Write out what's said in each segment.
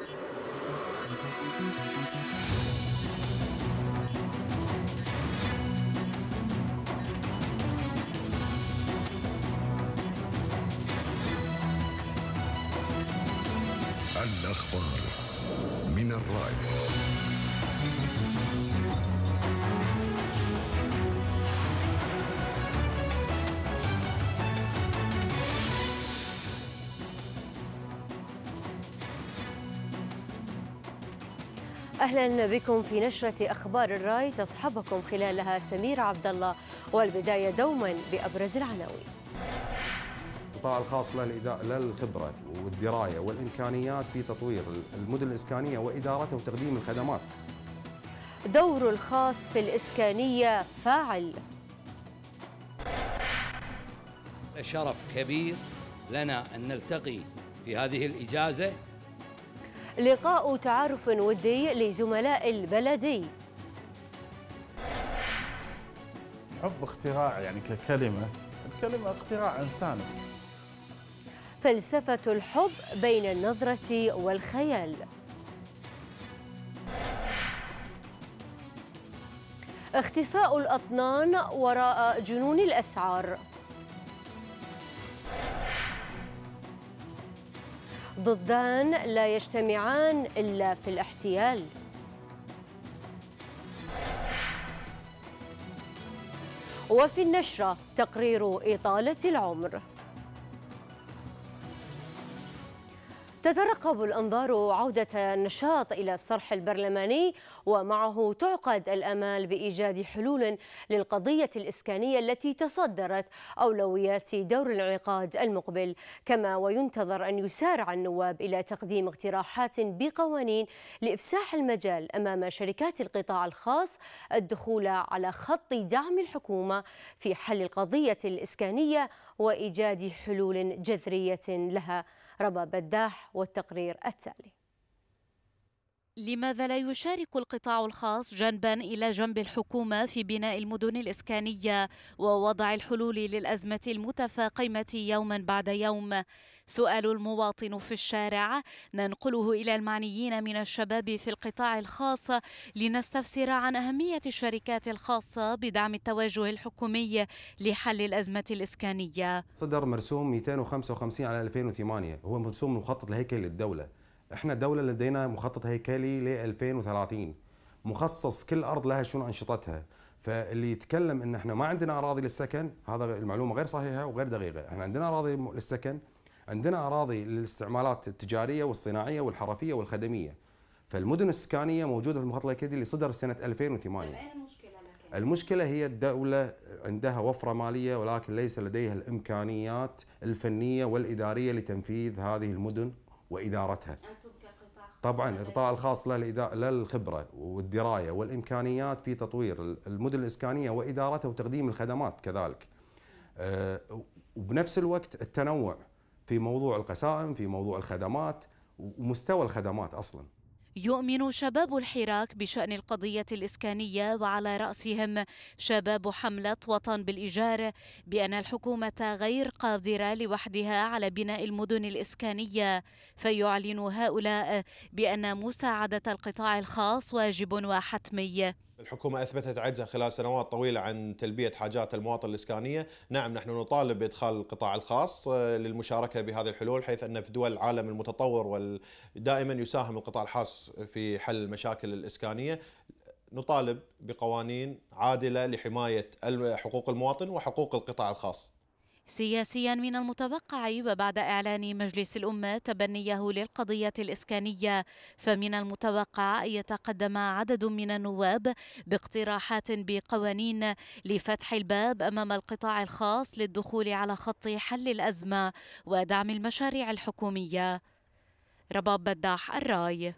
الأخبار من الرأي. أهلا بكم في نشرة أخبار الراي تصحبكم خلالها سمير عبد الله، والبداية دوما بأبرز العناوين. القطاع الخاص له الخبرة والدراية والإمكانيات في تطوير المدن الإسكانية وإدارتها وتقديم الخدمات. دور الخاص في الإسكانية فاعل. شرف كبير لنا أن نلتقي في هذه الإجازة. لقاء تعارف ودي لزملاء البلدي. حب اختراع، يعني الكلمة اختراع إنساني. فلسفة الحب بين النظرة والخيال. اختفاء الأطنان وراء جنون الأسعار. ضدان لا يجتمعان إلا في الاحتيال. وفي النشرة تقرير إطالة العمر. تترقب الأنظار عودة النشاط إلى الصرح البرلماني، ومعه تعقد الآمال بإيجاد حلول للقضية الإسكانية التي تصدرت أولويات دور الانعقاد المقبل، كما وينتظر أن يسارع النواب إلى تقديم اقتراحات بقوانين لإفساح المجال أمام شركات القطاع الخاص الدخول على خط دعم الحكومة في حل القضية الإسكانية وإيجاد حلول جذرية لها. رباب بداح والتقرير التالي. لماذا لا يشارك القطاع الخاص جنبا إلى جنب الحكومة في بناء المدن الإسكانية ووضع الحلول للأزمة المتفاقمة يوما بعد يوم؟ سؤال المواطن في الشارع ننقله إلى المعنيين من الشباب في القطاع الخاص لنستفسر عن أهمية الشركات الخاصة بدعم التوجه الحكومي لحل الأزمة الإسكانية. صدر مرسوم 255 على 2008، هو مرسوم مخطط الهيكل للدولة. احنا دولة لدينا مخطط هيكلي ل 2030 مخصص كل ارض لها شنو انشطتها، فاللي يتكلم ان احنا ما عندنا اراضي للسكن هذا المعلومة غير صحيحة وغير دقيقة. احنا عندنا اراضي للسكن، عندنا اراضي للاستعمالات التجارية والصناعية والحرفية والخدمية. فالمدن الإسكانية موجودة في المخطط الهيكلي اللي صدر سنة 2008. المشكلة هي الدولة عندها وفرة مالية ولكن ليس لديها الإمكانيات الفنية والإدارية لتنفيذ هذه المدن وإدارتها. طبعا القطاع الخاص له الخبرة والدراية والإمكانيات في تطوير المدن الإسكانية وإدارتها وتقديم الخدمات كذلك. وبنفس الوقت التنوع في موضوع القسائم، في موضوع الخدمات ومستوى الخدمات أصلا. يؤمن شباب الحراك بشأن القضية الإسكانية وعلى رأسهم شباب حملة وطن بالإيجار بأن الحكومة غير قادرة لوحدها على بناء المدن الإسكانية، فيعلن هؤلاء بأن مساعدة القطاع الخاص واجب وحتمي. الحكومة أثبتت عجزها خلال سنوات طويلة عن تلبية حاجات المواطن الإسكانية. نعم، نحن نطالب بإدخال القطاع الخاص للمشاركة بهذه الحلول، حيث أن في دول العالم المتطور دائما يساهم القطاع الخاص في حل المشاكل الإسكانية. نطالب بقوانين عادلة لحماية حقوق المواطن وحقوق القطاع الخاص. سياسيا من المتوقع وبعد إعلان مجلس الأمة تبنيه للقضية الإسكانية، فمن المتوقع أن يتقدم عدد من النواب باقتراحات بقوانين لفتح الباب أمام القطاع الخاص للدخول على خط حل الأزمة ودعم المشاريع الحكومية. رباب بداح، الراي.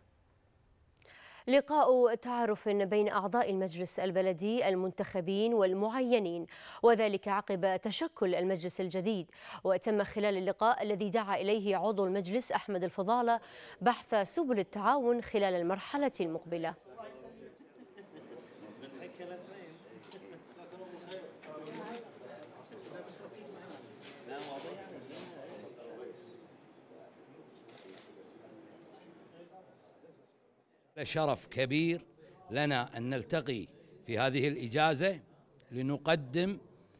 لقاء تعارف بين أعضاء المجلس البلدي المنتخبين والمعينين، وذلك عقب تشكل المجلس الجديد. وتم خلال اللقاء الذي دعا إليه عضو المجلس أحمد الفضالة بحث سبل التعاون خلال المرحلة المقبلة. شرف كبير لنا أن نلتقي في هذه الإجازة لنقدم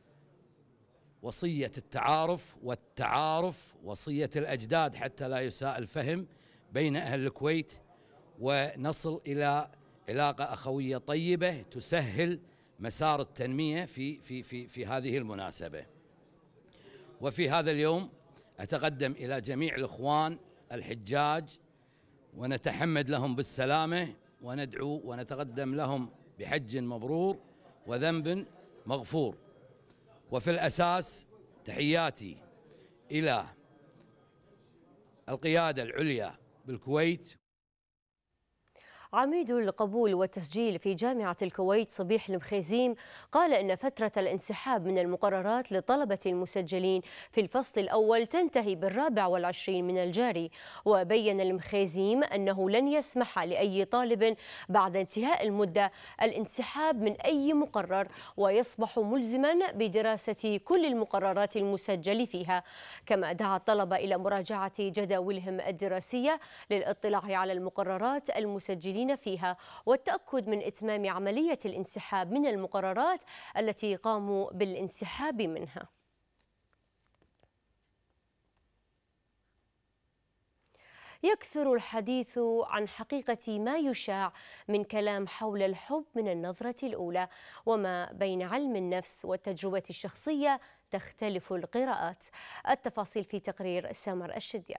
وصية التعارف والتعارف وصية الأجداد حتى لا يساء الفهم بين أهل الكويت، ونصل إلى علاقة أخوية طيبة تسهل مسار التنمية في هذه المناسبة. وفي هذا اليوم أتقدم إلى جميع الإخوان الحجاج ونتحمد لهم بالسلامة، وندعو ونتقدم لهم بحج مبرور وذنب مغفور. وفي الأساس تحياتي إلى القيادة العليا بالكويت. عميد القبول والتسجيل في جامعة الكويت صبيح المخيزيم قال إن فترة الانسحاب من المقررات لطلبة المسجلين في الفصل الأول تنتهي بال24 من الجاري. وبين المخيزيم أنه لن يسمح لأي طالب بعد انتهاء المدة الانسحاب من أي مقرر، ويصبح ملزما بدراسة كل المقررات المسجل فيها. كما دعا الطلبة إلى مراجعة جداولهم الدراسية للاطلاع على المقررات المسجلين فيها والتأكد من إتمام عملية الانسحاب من المقررات التي قاموا بالانسحاب منها. يكثر الحديث عن حقيقة ما يشاع من كلام حول الحب من النظرة الأولى، وما بين علم النفس والتجربة الشخصية تختلف القراءات. التفاصيل في تقرير سامر الشدياق.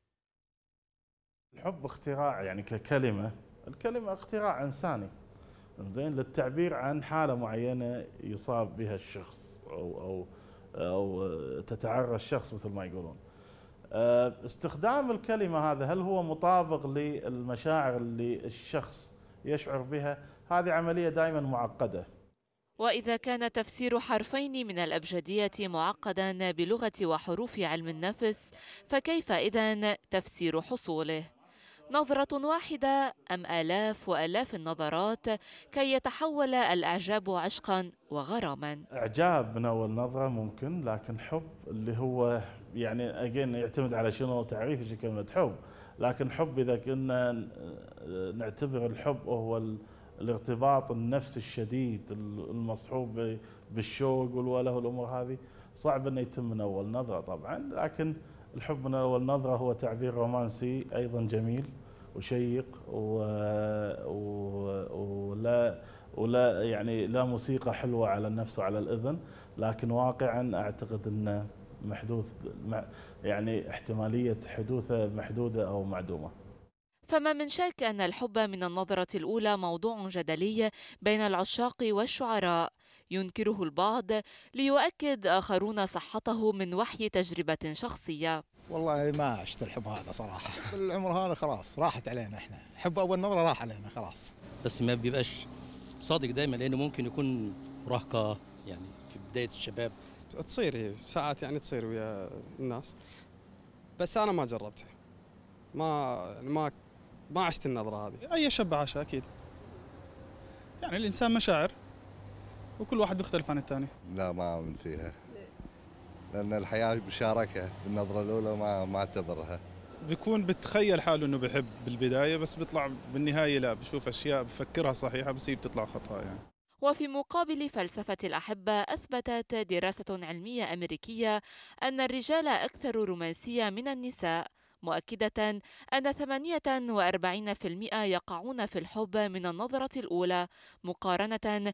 الحب اختراع يعني ككلمة، الكلمة اختراع إنساني زين للتعبير عن حالة معينة يصاب بها الشخص أو تتعرى الشخص مثل ما يقولون. استخدام الكلمة هذا هل هو مطابق للمشاعر اللي الشخص يشعر بها؟ هذه عملية دائما معقدة. وإذا كان تفسير حرفين من الأبجدية معقدا بلغة وحروف علم النفس، فكيف إذن تفسير حصوله؟ نظرة واحدة أم آلاف وآلاف النظرات كي يتحول الإعجاب عشقا وغراما؟ إعجاب من أول نظرة ممكن، لكن حب اللي هو يعني يعتمد على شنو تعريف كلمة حب. لكن حب إذا كنا نعتبر الحب هو الارتباط النفسي الشديد المصحوب بالشوق والوله والأمور هذه، صعب أنه يتم من أول نظرة طبعا. لكن الحب من أول نظرة هو تعبير رومانسي أيضا جميل وشيق ولا يعني لا موسيقى حلوة على النفس وعلى الأذن، لكن واقعا أعتقد أنه محدوث، يعني احتمالية حدوثه محدودة أو معدومة. فما من شك أن الحب من النظرة الأولى موضوع جدلي بين العشاق والشعراء، ينكره البعض ليؤكد آخرون صحته من وحي تجربة شخصية. والله ما عشت الحب هذا صراحة، بالعمر هذا خلاص راحت علينا، احنا حب أول نظرة راح علينا خلاص. بس ما بيبقاش صادق دايما، لأنه ممكن يكون مراهقة يعني في بداية الشباب. تصير ساعات يعني تصير ويا الناس، بس أنا ما جربتها، ما عشت النظرة هذه. أي شاب عاشها أكيد، يعني الإنسان مشاعر وكل واحد بيختلف عن الثاني. لا ما أؤمن فيها، لأن الحياة مشاركة، بالنظرة الأولى ما أعتبرها. بيكون بتخيل حاله إنه بحب بالبداية، بس بيطلع بالنهاية لا، بشوف أشياء بفكرها صحيحة بس هي بتطلع خطأ يعني. وفي مقابل فلسفة الأحبة، أثبتت دراسة علمية أمريكية أن الرجال أكثر رومانسية من النساء، مؤكدة أن 48% يقعون في الحب من النظرة الأولى مقارنة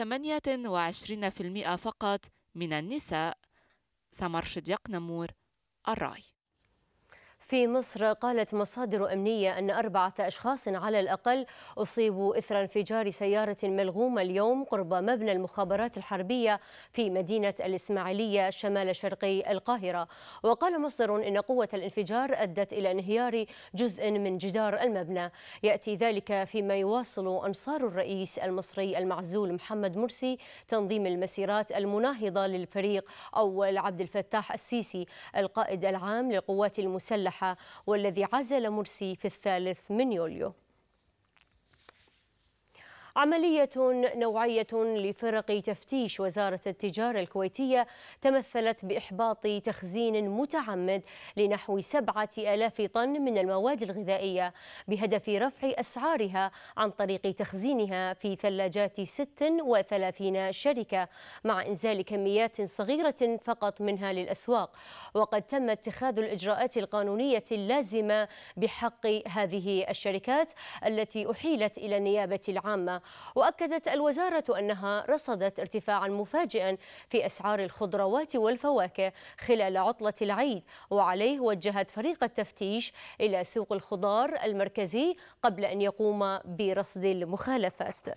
ب28% فقط من النساء. سمر شديق نمور، الرأي. في مصر قالت مصادر أمنية أن 4 أشخاص على الأقل أصيبوا إثر انفجار سيارة ملغومة اليوم قرب مبنى المخابرات الحربية في مدينة الإسماعيلية شمال شرقي القاهرة. وقال مصدر إن قوة الانفجار أدت إلى انهيار جزء من جدار المبنى. يأتي ذلك فيما يواصل أنصار الرئيس المصري المعزول محمد مرسي تنظيم المسيرات المناهضة للفريق أول عبد الفتاح السيسي القائد العام للقوات المسلحة، والذي عزل مرسي في 3 يوليو. عملية نوعية لفرق تفتيش وزارة التجارة الكويتية تمثلت بإحباط تخزين متعمد لنحو 7000 طن من المواد الغذائية بهدف رفع أسعارها عن طريق تخزينها في ثلاجات 36 شركة مع إنزال كميات صغيرة فقط منها للأسواق. وقد تم اتخاذ الإجراءات القانونية اللازمة بحق هذه الشركات التي أحيلت إلى النيابة العامة. وأكدت الوزارة أنها رصدت ارتفاعا مفاجئا في أسعار الخضروات والفواكه خلال عطلة العيد، وعليه وجهت فريق التفتيش إلى سوق الخضار المركزي قبل أن يقوم برصد المخالفات.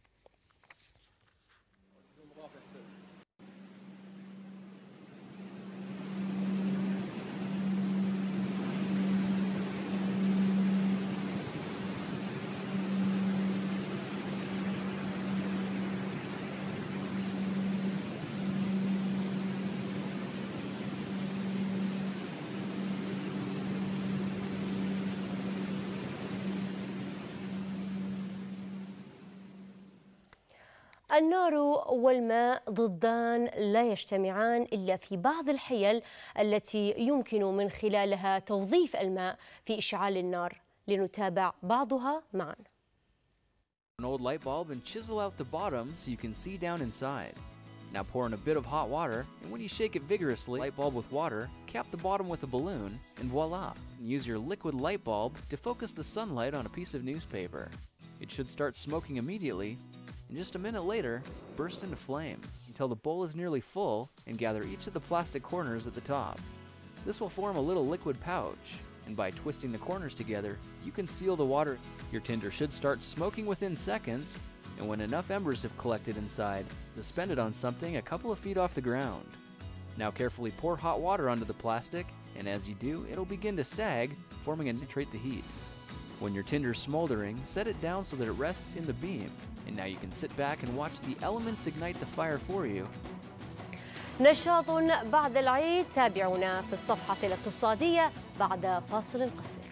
النار والماء ضدان لا يجتمعان إلا في بعض الحيل التي يمكن من خلالها توظيف الماء في إشعال النار. لنتابع بعضها معا. An old light bulb and chisel out the bottom so you can see down inside. Now pour in a bit of hot water, and when you shake it vigorously, light bulb with water, cap the bottom with a balloon, and voila! Use your liquid light bulb to focus the sunlight on a piece of newspaper. It should start smoking immediately, and just a minute later, burst into flames until the bowl is nearly full, and gather each of the plastic corners at the top. This will form a little liquid pouch, and by twisting the corners together, you can seal the water. Your tinder should start smoking within seconds, and when enough embers have collected inside, suspend it on something a couple of feet off the ground. Now carefully pour hot water onto the plastic, and as you do, it'll begin to sag, forming and concentrate the heat. When your tinder's smoldering, set it down so that it rests in the beam, and now you can sit back and watch the elements ignite the fire for you. نشاط بعد العيد، تابعونا في الصفحة الاقتصادية بعد فاصل قصير.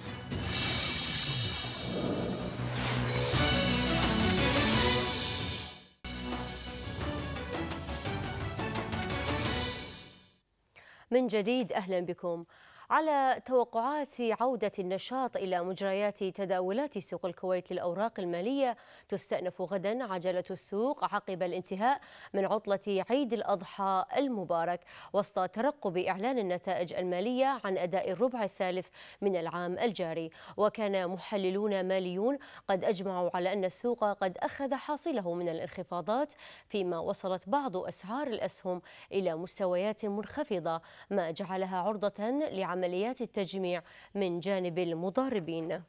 من جديد أهلا بكم. على توقعات عودة النشاط إلى مجريات تداولات سوق الكويت للأوراق المالية، تستأنف غدا عجلة السوق عقب الانتهاء من عطلة عيد الأضحى المبارك، وسط ترقب إعلان النتائج المالية عن أداء الربع الثالث من العام الجاري. وكان محللون ماليون قد أجمعوا على أن السوق قد أخذ حاصله من الانخفاضات، فيما وصلت بعض أسعار الأسهم إلى مستويات منخفضة، ما جعلها عرضة لعمليات التجميع من جانب المضاربين.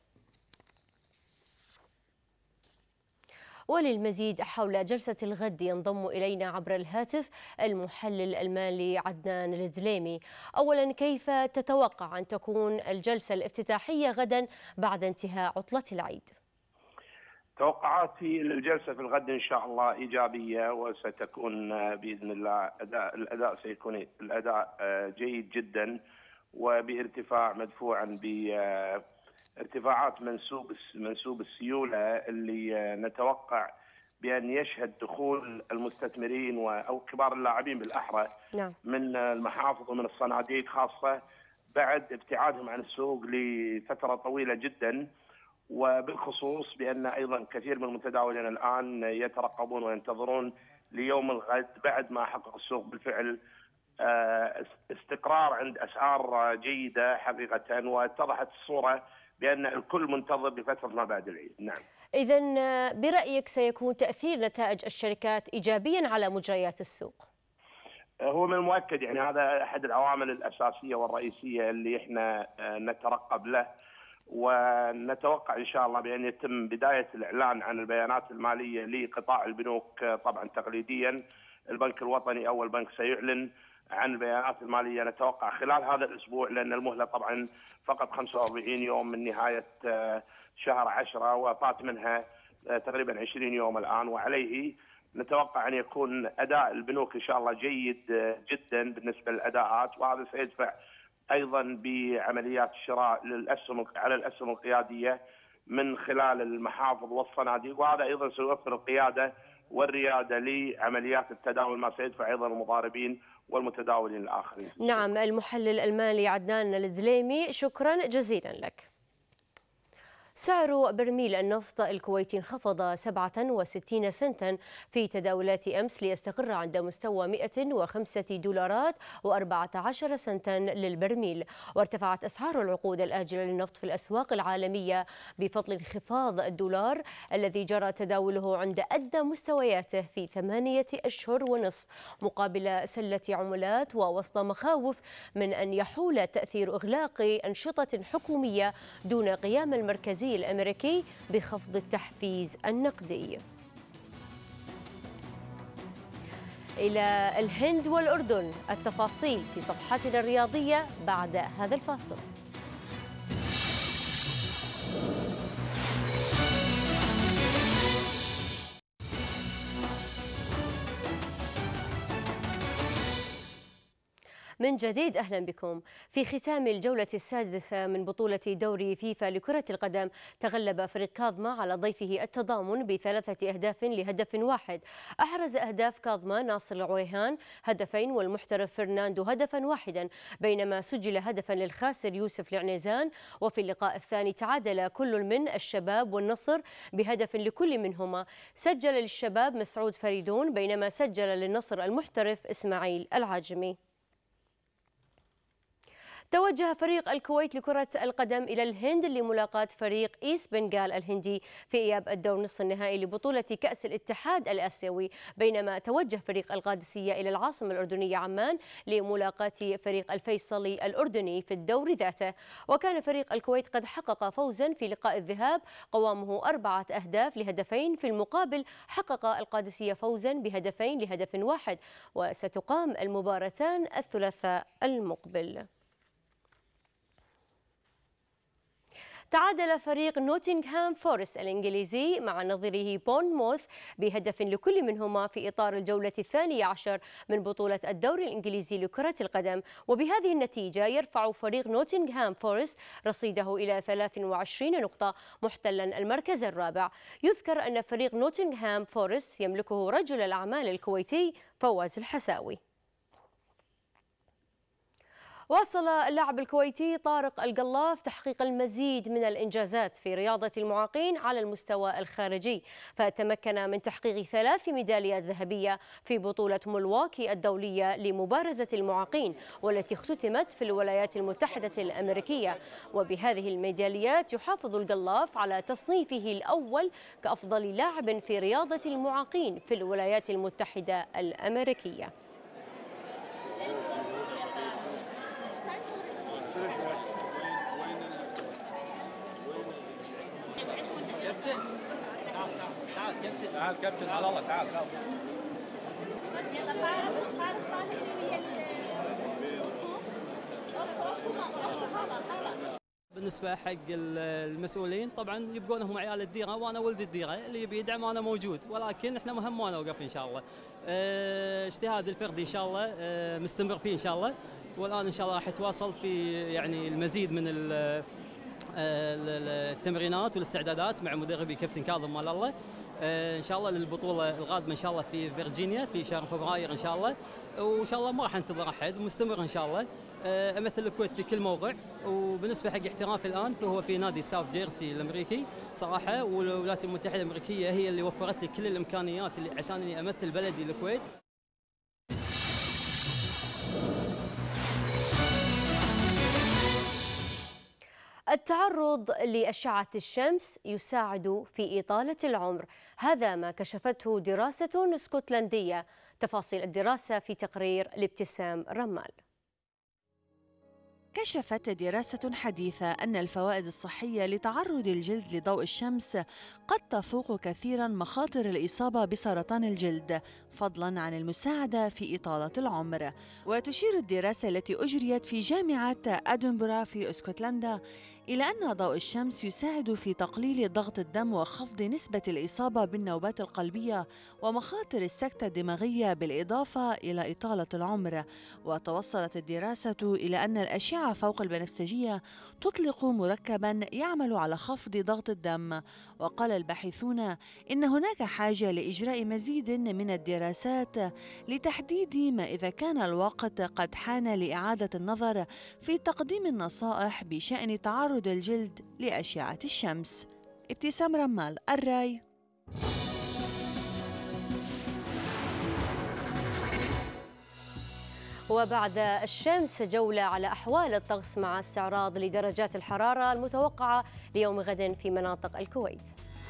وللمزيد حول جلسة الغد ينضم إلينا عبر الهاتف المحلل المالي عدنان الدليمي. أولا، كيف تتوقع أن تكون الجلسة الافتتاحية غدا بعد انتهاء عطلة العيد؟ توقعاتي للجلسة في الغد إن شاء الله إيجابية، وستكون بإذن الله الأداء سيكون الأداء جيد جدا، وبارتفاع مدفوعا بارتفاعات منسوب السيولة اللي نتوقع بأن يشهد دخول المستثمرين أو كبار اللاعبين بالأحرى من المحافظ ومن الصناديق، خاصة بعد ابتعادهم عن السوق لفترة طويلة جدا. وبالخصوص بأن أيضا كثير من المتداولين الآن يترقبون وينتظرون ليوم الغد بعد ما حقق السوق بالفعل استقرار عند أسعار جيدة حقيقة، واتضحت الصورة بأن الكل منتظر لفترة ما بعد العيد. نعم. إذن برأيك سيكون تأثير نتائج الشركات إيجابيا على مجريات السوق؟ هو من المؤكد، يعني هذا أحد العوامل الأساسية والرئيسية اللي احنا نترقب له، ونتوقع إن شاء الله بأن يتم بداية الإعلان عن البيانات المالية لقطاع البنوك. طبعا تقليديا البنك الوطني أول بنك سيعلن عن البيانات المالية، نتوقع خلال هذا الأسبوع، لأن المهلة طبعا فقط 45 يوم من نهاية شهر 10، وفات منها تقريبا 20 يوم الآن، وعليه نتوقع أن يكون أداء البنوك إن شاء الله جيد جدا بالنسبة للأداءات، وهذا سيدفع أيضا بعمليات الشراء للأسهم على الأسهم القيادية من خلال المحافظ والصناديق، وهذا ايضا سيوفر القياده والرياده لعمليات التداول، ما سيدفع ايضا المضاربين والمتداولين الاخرين. نعم، المحلل المالي عدنان الدليمي، شكرا جزيلا لك. سعر برميل النفط الكويتي انخفض 67 سنتا في تداولات أمس ليستقر عند مستوى 105 دولارات و14 سنتا للبرميل. وارتفعت أسعار العقود الآجلة للنفط في الأسواق العالمية بفضل انخفاض الدولار الذي جرى تداوله عند أدنى مستوياته في 8 أشهر ونصف مقابل سلة عملات، ووسط مخاوف من أن يحول تأثير إغلاق أنشطة حكومية دون قيام المركزي الأمريكي بخفض التحفيز النقدي. إلى الهند والأردن، التفاصيل في صفحتنا الرياضية بعد هذا الفاصل. من جديد أهلا بكم. في ختام الجولة السادسة من بطولة دوري فيفا لكرة القدم، تغلب فريق كاظمة على ضيفه التضامن ب3 أهداف لهدف واحد. أحرز أهداف كاظمة ناصر العويهان هدفين والمحترف فرناندو هدفا واحدا، بينما سجل هدفا للخاسر يوسف العنيزان. وفي اللقاء الثاني تعادل كل من الشباب والنصر بهدف لكل منهما. سجل للشباب مسعود فريدون، بينما سجل للنصر المحترف إسماعيل العاجمي. توجه فريق الكويت لكرة القدم إلى الهند لملاقاة فريق إيست بنغال الهندي في إياب الدور نصف النهائي لبطولة كأس الاتحاد الآسيوي، بينما توجه فريق القادسية إلى العاصمة الأردنية عمان لملاقاة فريق الفيصلي الأردني في الدور ذاته. وكان فريق الكويت قد حقق فوزا في لقاء الذهاب قوامه 4 أهداف لهدفين، في المقابل حقق القادسية فوزا بهدفين لهدف واحد، وستقام المباراتان الثلاثاء المقبل. تعادل فريق نوتنغهام فورست الإنجليزي مع نظيره بورنموث بهدف لكل منهما في إطار الجولة 12 من بطولة الدوري الإنجليزي لكرة القدم. وبهذه النتيجة يرفع فريق نوتنغهام فورست رصيده إلى 23 نقطة محتلا المركز الرابع. يذكر أن فريق نوتنغهام فورست يملكه رجل الأعمال الكويتي فواز الحساوي. واصل اللاعب الكويتي طارق القلاف تحقيق المزيد من الإنجازات في رياضة المعاقين على المستوى الخارجي، فتمكن من تحقيق 3 ميداليات ذهبية في بطولة ملواكي الدولية لمبارزة المعاقين، والتي اختتمت في الولايات المتحدة الأمريكية. وبهذه الميداليات يحافظ القلاف على تصنيفه الأول كأفضل لاعب في رياضة المعاقين في الولايات المتحدة الأمريكية. تعال كابتن، على الله تعال. بالنسبة حق المسؤولين طبعا يبقون هم عيال الديرة، وانا ولد الديرة، اللي بيدعم انا موجود، ولكن احنا مهم ما نوقف ان شاء الله. اجتهاد الفردي ان شاء الله مستمر فيه ان شاء الله، والان ان شاء الله راح يتواصل في يعني المزيد من التمرينات والاستعدادات مع مدربي كابتن كاظم مال الله ان شاء الله للبطوله القادمه ان شاء الله في فيرجينيا في شهر فبراير ان شاء الله. وان شاء الله ما راح انتظر احد، مستمر ان شاء الله. امثل الكويت في كل موقع. وبالنسبه حق احترافي الان فهو في نادي ساوث جيرسي الامريكي صراحه، والولايات المتحده الامريكيه هي اللي وفرت لي كل الامكانيات اللي عشان اني امثل بلدي الكويت. التعرض لأشعة الشمس يساعد في إطالة العمر، هذا ما كشفته دراسة اسكتلندية. تفاصيل الدراسة في تقرير لابتسام رمال. كشفت دراسة حديثة أن الفوائد الصحية لتعرض الجلد لضوء الشمس قد تفوق كثيرا مخاطر الإصابة بسرطان الجلد، فضلا عن المساعدة في إطالة العمر. وتشير الدراسة التي أجريت في جامعة أدنبرا في اسكتلندا إلى أن ضوء الشمس يساعد في تقليل ضغط الدم وخفض نسبة الإصابة بالنوبات القلبية ومخاطر السكتة الدماغية بالإضافة إلى إطالة العمر. وتوصلت الدراسة إلى أن الأشعة فوق البنفسجية تطلق مركباً يعمل على خفض ضغط الدم. وقال الباحثون إن هناك حاجة لإجراء مزيد من الدراسات لتحديد ما إذا كان الوقت قد حان لإعادة النظر في تقديم النصائح بشأن تعرض الجلد لأشعة الشمس. ابتسام رمال، الرأي. وبعد الشمس جولة على أحوال الطقس مع استعراض لدرجات الحرارة المتوقعة ليوم غد في مناطق الكويت.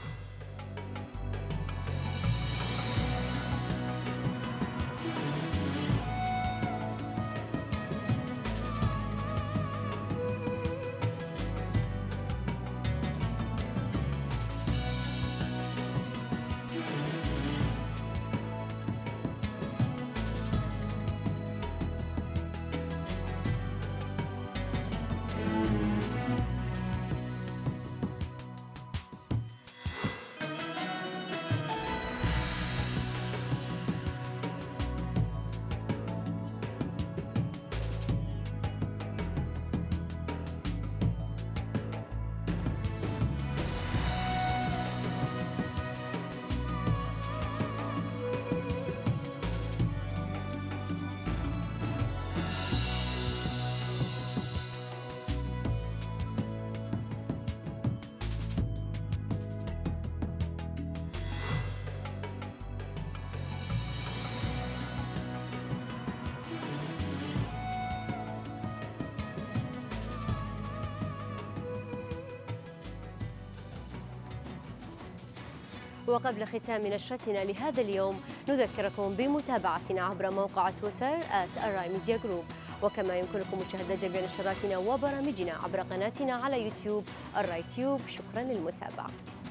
وقبل ختام نشرتنا لهذا اليوم نذكركم بمتابعتنا عبر موقع تويتر @الراي-ميديا-جروب، وكما يمكنكم مشاهدة جميع نشراتنا وبرامجنا عبر قناتنا على يوتيوب الراي تيوب. شكرا للمتابعة.